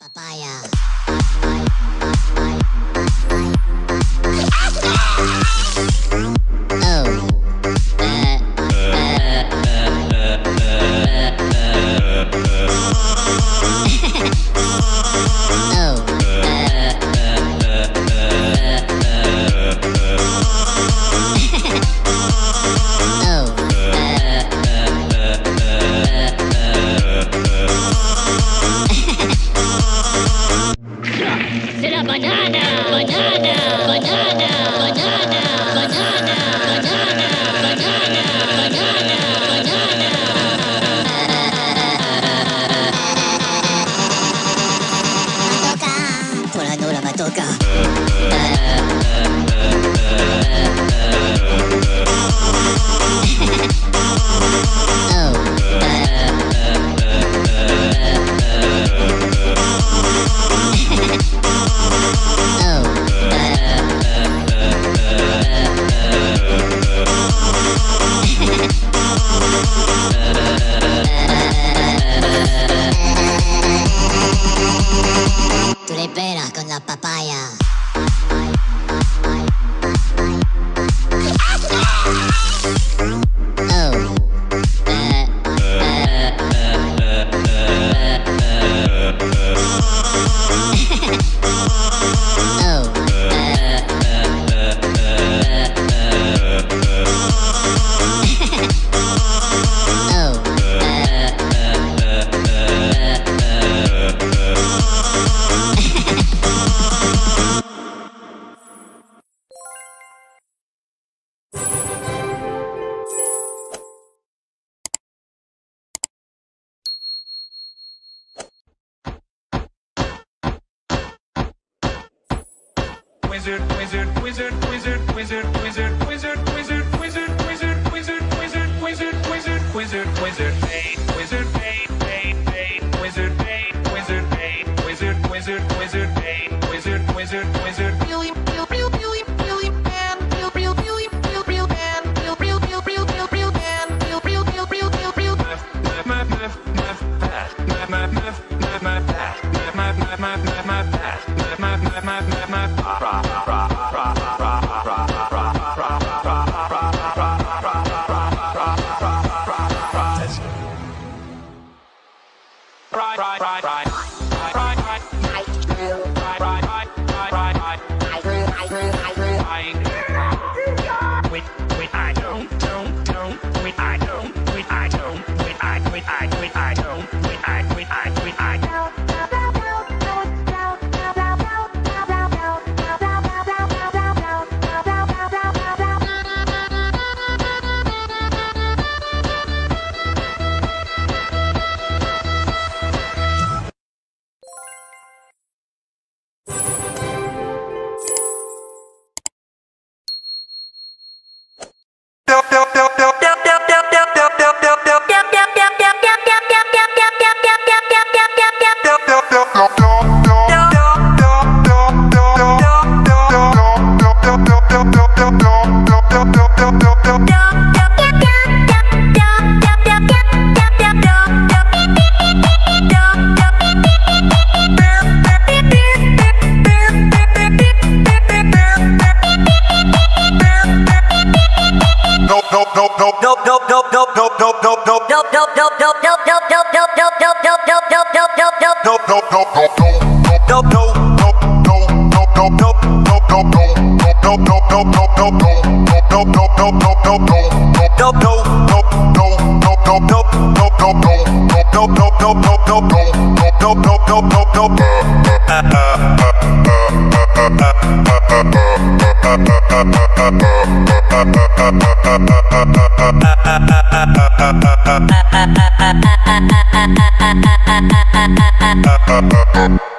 Papaya. Tú le pegas con la papaya. Wizard, wizard, wizard, wizard, wizard, wizard, wizard, wizard, wizard, wizard, wizard, wizard, wizard, wizard, wizard, wizard, bait, wizard, bait, bait, bait, wizard, bait, wizard, bait, wizard, wizard, wizard, bait, wizard, wizard, wizard, Bluey, Bluey, Bluey, Bluey, man, Bluey, Bluey, Bluey, man, Bluey, Bluey, Bluey, Bluey, man, Bluey, Bluey, Bluey, Bluey, muff, muff, muff, muff, path, muff, muff, muff, muff, muff, path, muff, muff, muff, muff, muff, path, muff, muff, muff, muff, muff, muff, Nope.